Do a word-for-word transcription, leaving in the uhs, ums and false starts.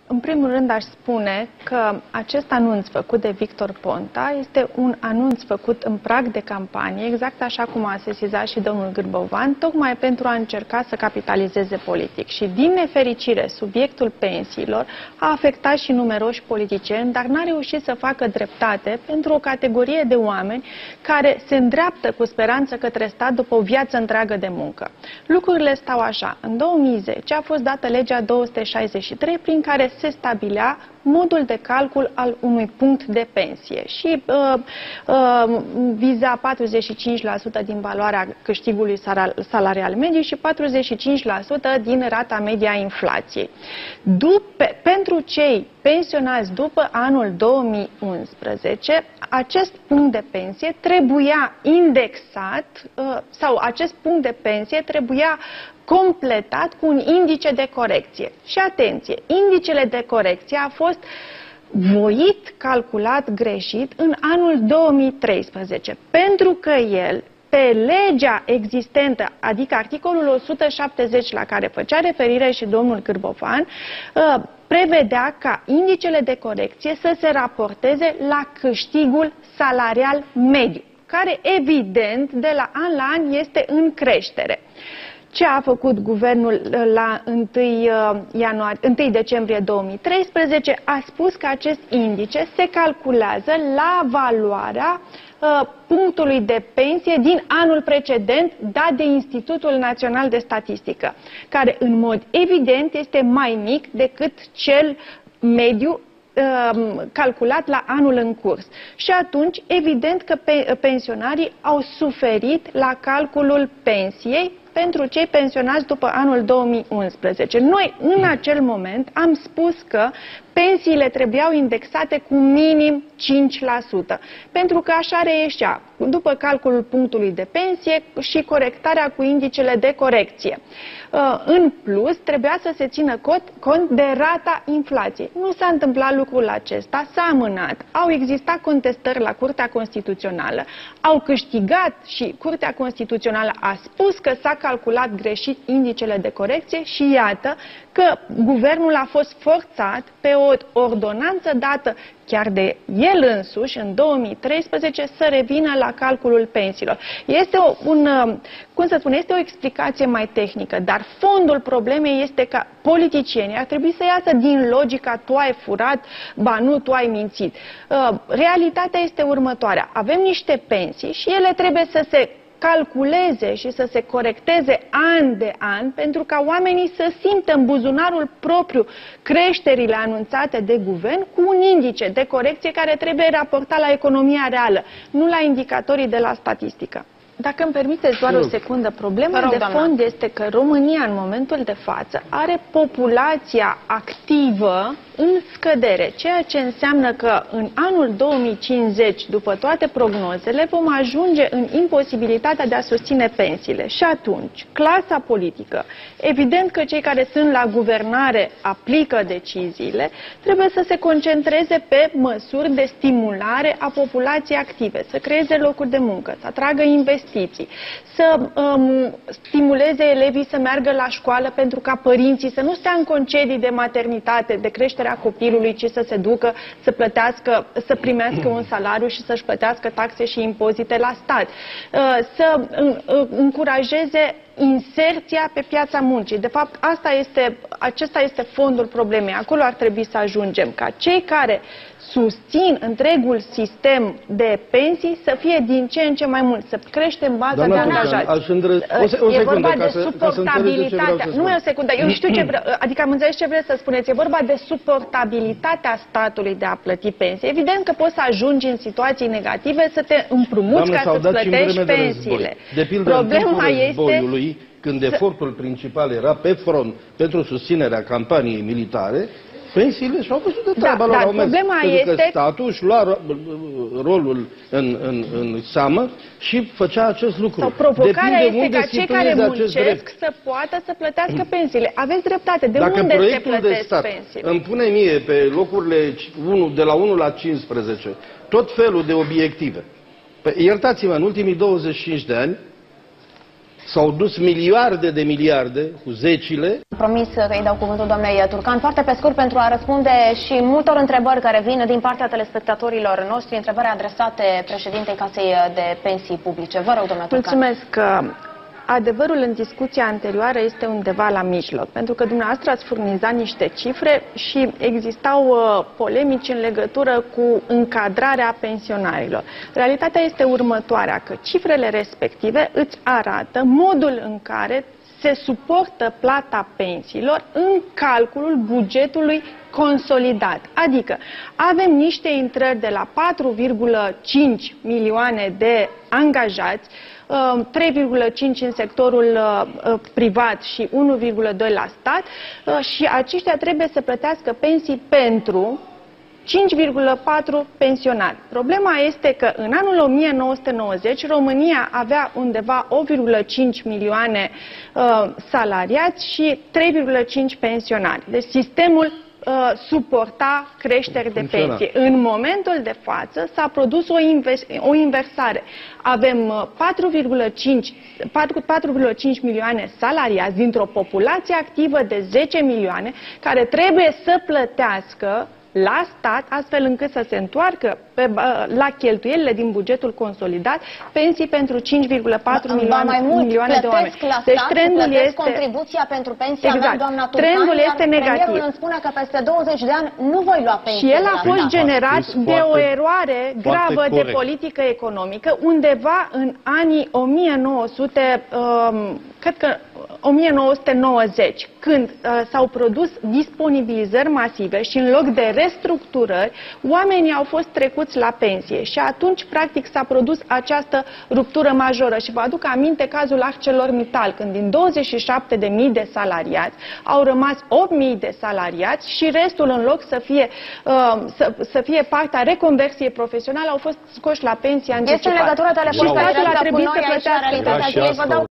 În primul rând aș spune că acest anunț făcut de Victor Ponta este un anunț făcut în prag de campanie, exact așa cum a sesizat și domnul Gârbovan, tocmai pentru a încerca să capitalizeze politic. Și din nefericire, subiectul pensiilor a afectat și numeroși politicieni, dar n-a reușit să facă dreptate pentru o categorie de oameni care se îndreaptă cu speranță către stat după o viață întreagă de muncă. Lucrurile stau așa. În două mii zece a fost dată legea două sute șaizeci și trei prin care se stabilea modul de calcul al unui punct de pensie și uh, uh, viza patruzeci și cinci la sută din valoarea câștigului salarial mediu și patruzeci și cinci la sută din rata medie a inflației. După, pentru cei pensionați după anul două mii unsprezece, acest punct de pensie trebuia indexat uh, sau acest punct de pensie trebuia completat cu un indice de corecție. Și atenție, indicele de corecție a fost voit calculat greșit în anul două mii treisprezece, pentru că el, pe legea existentă, adică articolul o sută șaptezeci la care făcea referire și domnul Gârbovan, prevedea ca indicele de corecție să se raporteze la câștigul salarial mediu, care evident de la an la an este în creștere. Ce a făcut guvernul la întâi decembrie două mii treisprezece? A spus că acest indice se calculează la valoarea uh, punctului de pensie din anul precedent dat de Institutul Național de Statistică, care în mod evident este mai mic decât cel mediu calculat la anul în curs. Și atunci, evident că pe, pensionarii au suferit la calculul pensiei pentru cei pensionați după anul două mii unsprezece. Noi, în acel moment, am spus că pensiile trebuiau indexate cu minim cinci la sută, pentru că așa reieșea, după calculul punctului de pensie și corectarea cu indicele de corecție. În plus, trebuia să se țină cont de rata inflației. Nu s-a întâmplat lucrul acesta, s-a amânat, au existat contestări la Curtea Constituțională, au câștigat și Curtea Constituțională a spus că s-a calculat greșit indicele de corecție și iată că guvernul a fost forțat pe o ordonanță dată chiar de el însuși, în două mii treisprezece, să revină la calculul pensiilor. Este o, un, cum să spun, este o explicație mai tehnică, dar fondul problemei este că politicienii ar trebui să iasă din logica tu ai furat, ba nu, tu ai mințit. Realitatea este următoarea. Avem niște pensii și ele trebuie să se calculeze și să se corecteze an de an pentru ca oamenii să simtă în buzunarul propriu creșterile anunțate de guvern cu un indice de corecție care trebuie raportat la economia reală, nu la indicatorii de la statistică. Dacă îmi permiteți doar o secundă, problema de fond este că România în momentul de față are populația activă în scădere, ceea ce înseamnă că în anul două mii cincizeci, după toate prognozele, vom ajunge în imposibilitatea de a susține pensiile. Și atunci, clasa politică, evident că cei care sunt la guvernare aplică deciziile, trebuie să se concentreze pe măsuri de stimulare a populației active, să creeze locuri de muncă, să atragă investiții, să um, stimuleze elevii să meargă la școală pentru ca părinții să nu stea în concedii de maternitate, de creșterea copilului, ci să se ducă să plătească, să primească un salariu și să-și plătească taxe și impozite la stat. Să încurajeze inserția pe piața muncii. De fapt, asta este, acesta este fondul problemei. Acolo ar trebui să ajungem, ca cei care susțin întregul sistem de pensii să fie din ce în ce mai mult, să creștem baza Doamna de angajați. Îndrăz... O se, o e secundă, vorba de să, suportabilitatea. Nu e o secundă, eu știu ce vreau, adică am înțeles ce vreți să spuneți. E vorba de suportabilitatea statului de a plăti pensii. Evident că poți să ajungi în situații negative să te împrumuți ca să-ți plătești pensiile. De pildă, problema este când efortul principal era pe front pentru susținerea campaniei militare, pensiile și-au văzut de treaba da, lor. Dar au mers, problema pentru este... că statul își lua rolul în, în, în seamă și făcea acest lucru. Sau provocarea Depinde este ca cei care muncesc să poată să plătească pensiile. Aveți dreptate. De Dacă unde se plătesc plătesc stat pensiile? îmi pune mie pe locurile de la unu la cincisprezece tot felul de obiective. Iertați-mă, în ultimii douăzeci și cinci de ani S-au dus miliarde de miliarde, cu zecile. Promis că îi dau cuvântul doamnei Turcan, foarte pe scurt, pentru a răspunde și multor întrebări care vin din partea telespectatorilor noștri, întrebări adresate președintei Casei de Pensii Publice. Vă rog, doamna Turcan. Mulțumesc. Adevărul în discuția anterioară este undeva la mijloc, pentru că dumneavoastră ați furnizat niște cifre și existau uh, polemici în legătură cu încadrarea pensionarilor. Realitatea este următoarea, că cifrele respective îți arată modul în care se suportă plata pensiilor în calculul bugetului consolidat. Adică avem niște intrări de la patru virgulă cinci milioane de angajați, trei virgulă cinci în sectorul privat și unu virgulă doi la stat și aceștia trebuie să plătească pensii pentru cinci virgulă patru pensionari. Problema este că în anul o mie nouă sute nouăzeci România avea undeva opt virgulă cinci milioane uh, salariați și trei virgulă cinci pensionari. Deci sistemul uh, suporta creșteri de pensii. În momentul de față s-a produs o, invers o inversare. Avem uh, patru virgulă cinci milioane salariați dintr-o populație activă de zece milioane care trebuie să plătească la stat, astfel încât să se întoarcă pe, la cheltuielile din bugetul consolidat pensii pentru cinci virgulă patru milioane, mult, milioane de oameni. La deci stat, trendul este contribuția pentru pensia exact. mea, doamna Turcan, trendul este negativ. Premierul îmi spune că peste douăzeci de ani nu voi lua pensia. Și el a fost generat de o eroare gravă corect. de politică economică undeva în anii o mie nouă sute, um, cred că o mie nouă sute nouăzeci, când uh, s-au produs disponibilizări masive și în loc de restructurări, oamenii au fost trecuți la pensie și atunci, practic, s-a produs această ruptură majoră. Și vă aduc aminte cazul ArcelorMittal, când din douăzeci și șapte de mii de salariați au rămas opt mii de salariați și restul, în loc să fie, uh, să, să fie partea reconversiei profesionale, au fost scoși la pensie anticipată. Este în legătură telefonică cu noi aici la realitatea zilei. Vă dau